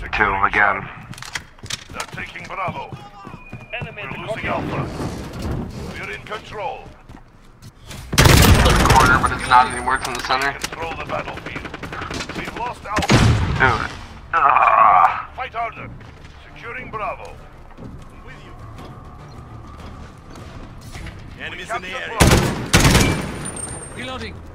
Kill him again. They're taking Bravo. Enemy We're losing Alpha. We're in control. The corner, but it's not anymore. It's in the center. Control the battlefield. We've lost Alpha. Dude. Fight harder. Securing Bravo. With you. Enemies in the area. Bravo. Reloading.